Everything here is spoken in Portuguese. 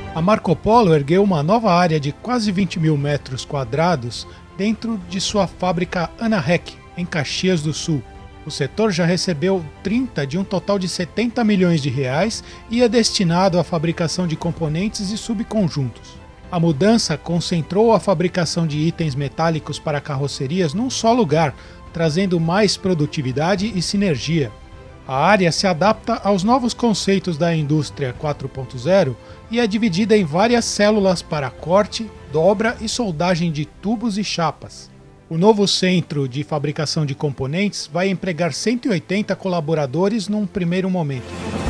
A Marco Polo ergueu uma nova área de quase 20 mil metros quadrados dentro de sua fábrica Anarrec, em Caxias do Sul. O setor já recebeu 30 de um total de 70 milhões de reais e é destinado à fabricação de componentes e subconjuntos. A mudança concentrou a fabricação de itens metálicos para carrocerias num só lugar, trazendo mais produtividade e sinergia. A área se adapta aos novos conceitos da indústria 4.0 e é dividida em várias células para corte, dobra e soldagem de tubos e chapas. O novo centro de fabricação de componentes vai empregar 180 colaboradores num primeiro momento.